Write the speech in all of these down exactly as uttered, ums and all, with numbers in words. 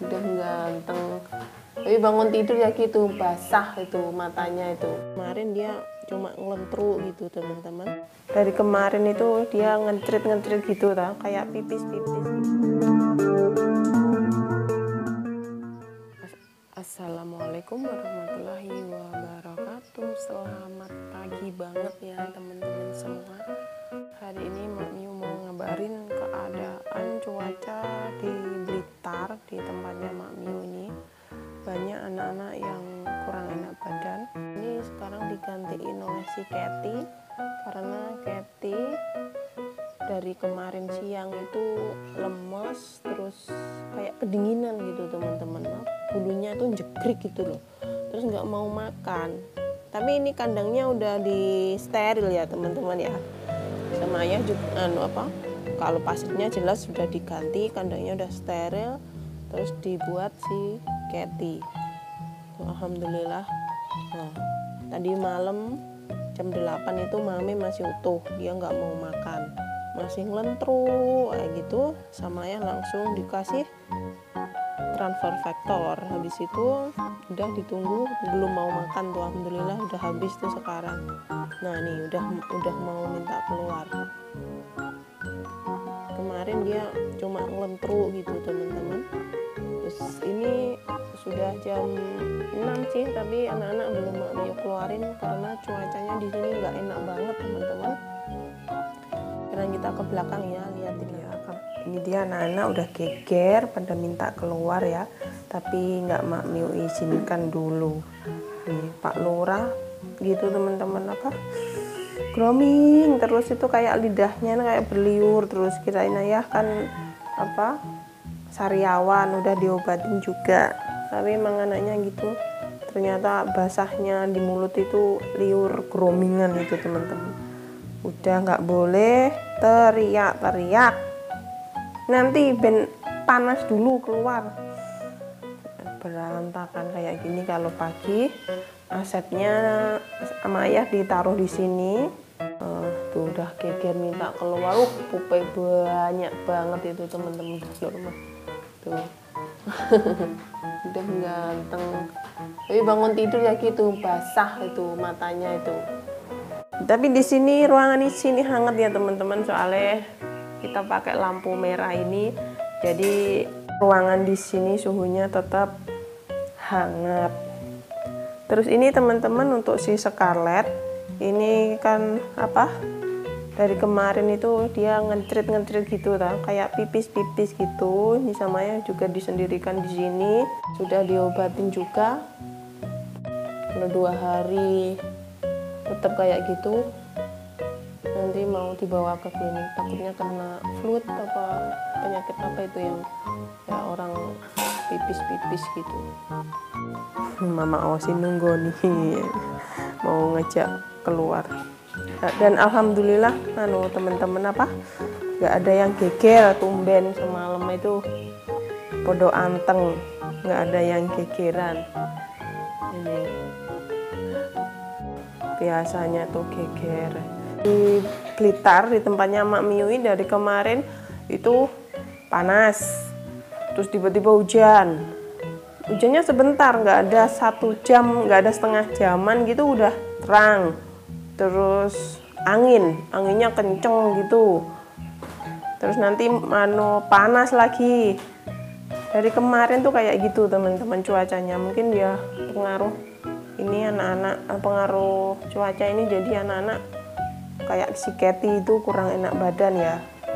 udah ganteng. Tapi bangun tidur ya gitu, basah itu matanya itu. Kemarin dia cuma ngelentru gitu teman-teman. Dari kemarin itu dia ngecrit-ngecrit gitu lah, kayak pipis-pipis gitu. Assalamualaikum warahmatullahi wabarakatuh. Selamat pagi banget ya teman-teman semua. Hari ini Mak Miu mau ngabarin keadaan cuaca di Blitar, di tempatnya Mak Miu ini. Banyak anak-anak yang kurang enak badan. Ini sekarang digantiin oleh si Cathy, karena Cathy dari kemarin siang itu lemes, terus kayak kedinginan gitu teman-teman. Bulunya tuh jegrik gitu loh, terus nggak mau makan. Tapi ini kandangnya udah di steril ya teman-teman ya, sama ayah juga anu apa, kalau pasirnya jelas sudah diganti, kandangnya udah steril, terus dibuat si Cathy. Alhamdulillah. Nah, tadi malam jam delapan itu Mami masih utuh, dia nggak mau makan, masih ngelentru kayak gitu. Sama ayah langsung dikasih transfer faktor. Habis itu udah ditunggu, belum mau makan tuh, alhamdulillah udah habis tuh sekarang. Nah nih udah udah mau minta keluar. Kemarin dia cuma ngelentru gitu teman-teman. Terus ini sudah jam enam sih, tapi anak-anak belum mau keluarin karena cuacanya di sini nggak enak banget teman-teman. Karena kita ke belakang ya, lihatin ya. Ini dia anak-anak udah geger pada minta keluar ya, tapi nggak Mak Miu izinkan dulu. Nih Pak Lurah gitu teman-teman, apa grooming terus itu kayak lidahnya kayak berliur terus. Kirain ayah kan apa sariawan, udah diobatin juga, tapi emang anaknya gitu. Ternyata basahnya di mulut itu liur groomingan itu teman-teman. Udah nggak boleh teriak-teriak, nanti ben panas dulu keluar. Berantakan kayak gini kalau pagi. Asetnya sama ayah ditaruh di sini. Uh, tuh udah geger minta keluar. Uh, pupai banyak banget itu teman-teman. Tuh. Udah ganteng. Tapi bangun tidur ya gitu, basah itu matanya itu. Tapi di sini ruangan di sini hangat ya teman-teman, soalnya kita pakai lampu merah ini, jadi ruangan di sini suhunya tetap hangat. Terus ini teman-teman untuk si Scarlett, ini kan apa? Dari kemarin itu dia ngecrit-ngecrit gitu lah, kayak pipis-pipis gitu. Ini sama ya juga disendirikan di sini, sudah diobatin juga. Kalau dua hari tetap kayak gitu, nanti mau dibawa ke klinik, takutnya kena flu apa penyakit apa itu yang ya orang pipis-pipis gitu. Mama Osin nunggu nih mau ngejak keluar. Dan alhamdulillah anu teman-teman apa nggak ada yang geger. Tumben semalam itu podo anteng, nggak ada yang gegeran. Ini biasanya tuh geger. Di Blitar, di tempatnya Mak Miu ini dari kemarin itu panas, terus tiba-tiba hujan. Hujannya sebentar, nggak ada satu jam, nggak ada setengah jaman gitu udah terang. Terus angin, anginnya kenceng gitu. Terus nanti mano panas lagi. Dari kemarin tuh kayak gitu teman-teman cuacanya. Mungkin dia pengaruh ini anak-anak, pengaruh cuaca ini jadi anak-anak kayak si Cathy itu kurang enak badan ya.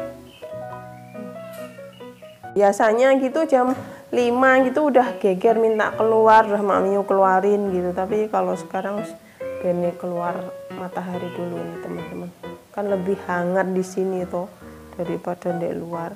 Biasanya gitu jam lima gitu udah geger minta keluar, udah Mak Miu keluarin gitu. Tapi kalau sekarang gini keluar matahari dulu nih teman-teman. Kan lebih hangat di sini tuh daripada di luar.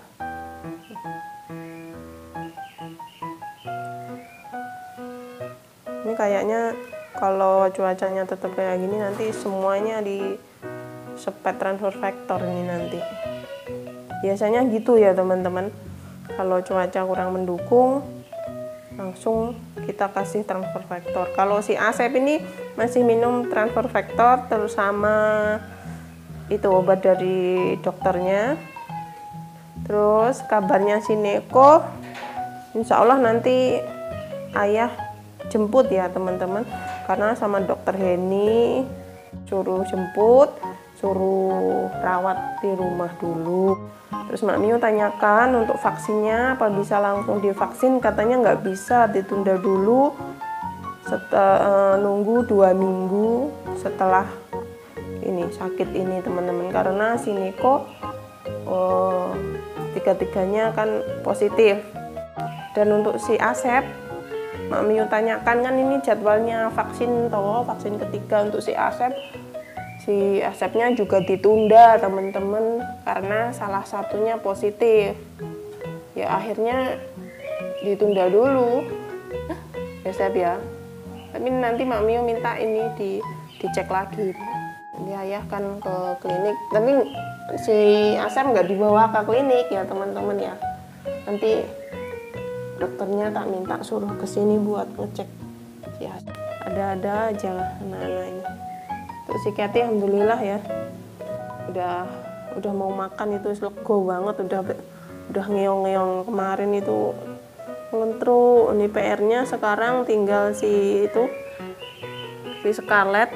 Ini kayaknya kalau cuacanya tetap kayak gini nanti semuanya di sepet transfer faktor ini nanti. Biasanya gitu ya teman-teman. Kalau cuaca kurang mendukung, langsung kita kasih transfer faktor. Kalau si Asep ini masih minum transfer faktor terus sama itu obat dari dokternya. Terus kabarnya si Neko Insya Allah nanti ayah jemput ya teman-teman, karena sama dokter Heni suruh jemput, suruh rawat di rumah dulu. Terus Mak Mio tanyakan untuk vaksinnya apa bisa langsung divaksin, katanya nggak bisa, ditunda dulu setelah nunggu dua minggu setelah ini sakit ini teman-teman, karena si Neko oh, tiga-tiganya kan positif. Dan untuk si Asep, Mak Mio tanyakan kan ini jadwalnya vaksin toh, vaksin ketiga untuk si Asep. Si Asepnya juga ditunda teman-teman karena salah satunya positif. Ya akhirnya ditunda dulu. Asep ya. Tapi nanti Mak Mio minta ini di dicek lagi. Nanti ayah kan ke klinik. Tapi si Asep nggak dibawa ke klinik ya teman-teman ya. Nanti dokternya tak minta suruh kesini buat ngecek si Asep. Ada-ada aja anak-anak ini. Terus si Katy alhamdulillah ya udah udah mau makan itu lego banget, udah udah ngeong-ngeong kemarin itu ngelentru. Ini P R-nya sekarang tinggal si itu si Scarlett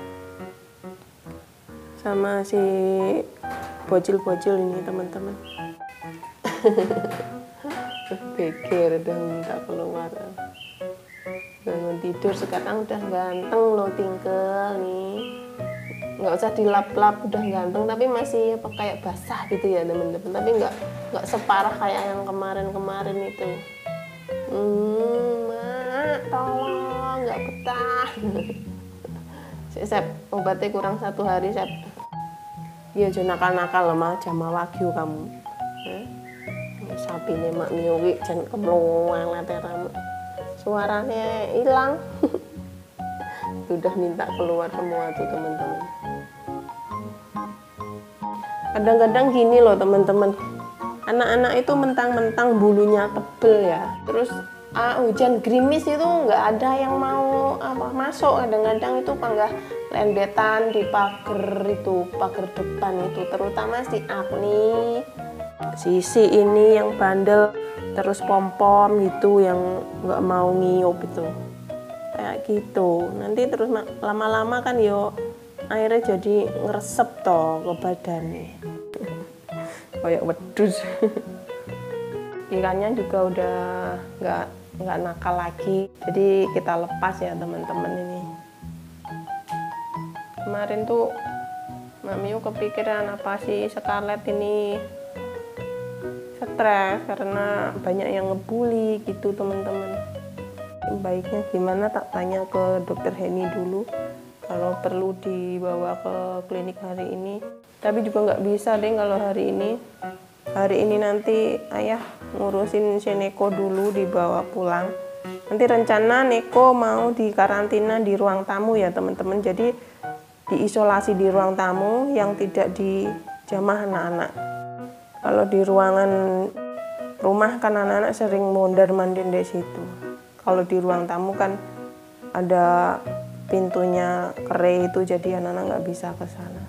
sama si bocil-bocil ini teman-teman. Beker udah minta keluar, bangun tidur sekarang udah ganteng loh, tinggal nih nggak usah dilap-lap, udah ganteng tapi masih apa kayak basah gitu ya teman-teman, tapi nggak nggak separah kayak yang kemarin-kemarin itu. hmm, Mak tolong nggak betah. Sep, obatnya kurang satu hari Sep. Iya jangan nakal-nakal loh mah, jama wagyu kamu. eh? Sapi nih Mak Mio jangan kemluang leteramu, suaranya hilang. Udah minta keluar semua tuh teman-teman. Kadang-kadang gini loh teman-teman, anak-anak itu mentang-mentang bulunya tebel ya, terus ah, hujan gerimis itu nggak ada yang mau apa masuk. Kadang-kadang itu panggah lembetan di pagar itu, pagar depan itu, terutama si Agni, Sisi ini yang bandel, terus pom-pom gitu yang nggak mau ngiyup itu kayak gitu. Nanti terus lama-lama kan yo airnya jadi ngeresep toh ke badannya kayak wedus. Ikannya juga udah nggak nggak nakal lagi, jadi kita lepas ya teman-teman. Ini kemarin tuh Mak Mio kepikiran apa sih Scarlett ini stres karena banyak yang ngebully gitu teman-teman. Baiknya gimana tak tanya ke dokter Heni dulu kalau perlu dibawa ke klinik hari ini. Tapi juga nggak bisa deh kalau hari ini. Hari ini nanti ayah ngurusin si Neko dulu dibawa pulang. Nanti rencana Neko mau dikarantina di ruang tamu ya teman-teman. Jadi diisolasi di ruang tamu yang tidak dijamah anak-anak. Kalau di ruangan rumah kan anak-anak sering mondar-mandir di situ. Kalau di ruang tamu kan ada pintunya kere itu, jadi anak-anak nggak bisa ke sana.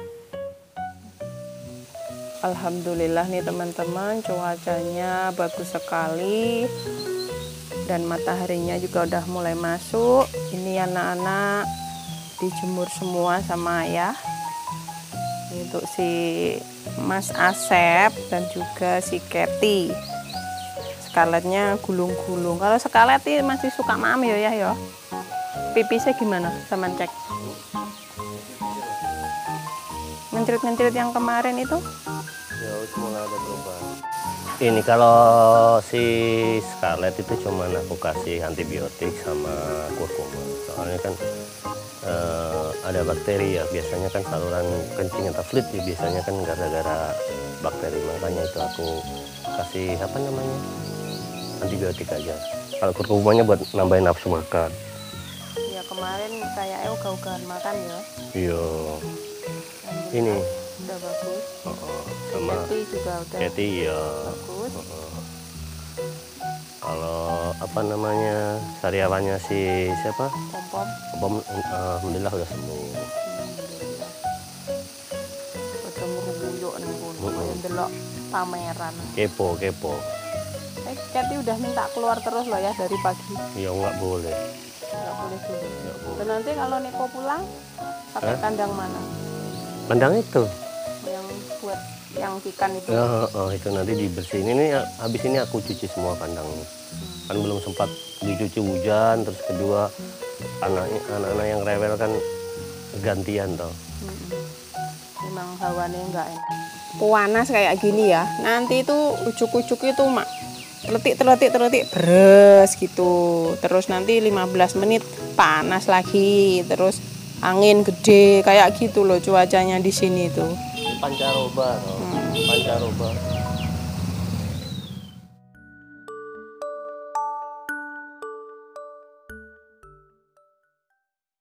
Alhamdulillah nih teman-teman, cuacanya bagus sekali dan mataharinya juga udah mulai masuk. Ini anak-anak dijemur semua sama ayah. Ini untuk si Mas Asep dan juga si Katy. Scarlettnya gulung-gulung. Kalau Scarlett ini masih suka mam ya ya ya. Pipisnya gimana? Sama cek. Ngencirit-ngencirit yang kemarin itu? Ya, mulai ada perubahan. Ini kalau si Scarlett itu cuma aku kasih antibiotik sama kurkuma. Soalnya kan eh, ada bakteri ya. Biasanya kan saluran kencing atau fluid ya, biasanya kan gara-gara bakteri, makanya itu aku kasih apa namanya antibiotik aja. Kalau kurkumanya buat nambahin nafsu makan. Ya kemarin kayak ogah-ogahan makan ya. Iya. Ini udah bagus. Oh, oh. Sama Katy juga udah Katy ya. bagus. Oh, oh. Kalau apa namanya sariawannya si siapa? Pom-pom. Pom, alhamdulillah udah sembuh. Alhamdulillah. Udah merubuyuk nih pun. Mm-mm. Kayak delok pameran. Kepo kepo. Eh, Kathy udah minta keluar terus loh ya dari pagi. Ya nggak boleh. Nggak boleh dulu. Nggak boleh. Dan nanti kalau Neko pulang pakai Hah? kandang mana? Kandang itu. Yang buat yang ikan itu. Ya, oh, itu nanti dibersihin. Ini habis ini aku cuci semua kandangnya. Kan belum sempat dicuci hujan, terus kedua anaknya anak-anak yang rewel kan gantian toh. Mm-mm. Memang hawanya nggak enak. Panas kayak gini ya. Nanti itu ujuk-ujuk itu mak terletik terletik terletik beres gitu. Terus nanti lima belas menit panas lagi. Terus angin gede kayak gitu loh cuacanya di sini tuh. Pancaroba toh. Hmm. Pancaroba.